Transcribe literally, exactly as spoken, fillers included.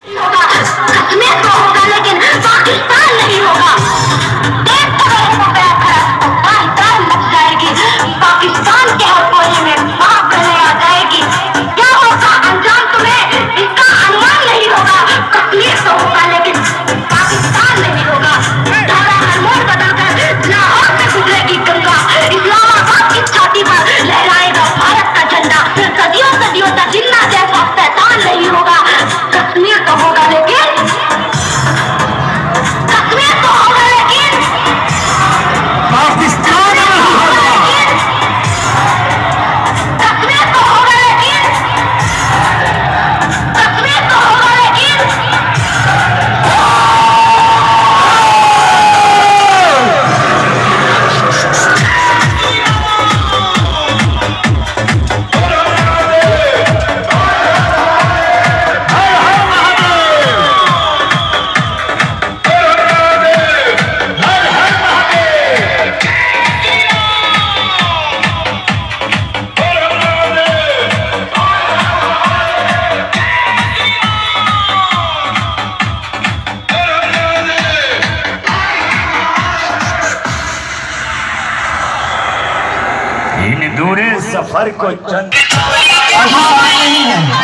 कश्मीर तो होगा लेकिन पाकिस्तान नहीं होगा। देश तो रहेगा बेहतर, पाकिस्तान लग जाएगी। पाकिस्तान के हथौड़े में सांप रहने आ जाएगी। क्या होगा अंजाम तुम्हें इसका अनुमान नहीं होगा। कश्मीर तो होगा लेकिन पाकिस्तान नहीं होगा। धारा हर मोड़ बदलकर लाहौर में गुजरेगी गंगा। इस्लामाबाद की छाती पर लहराएगा भारत का झंडा। सदियों सदियों तक जिन्ना जैसा शैतान नहीं होगा। कश्मीर तो होगा लेकिन कश्मीर तो होगा लेकिन पाकिस्तान नहीं होगा। कश्मीर तो होगा लेकिन कश्मीर तो होगा लेकिन इन दूरे सफर को चंद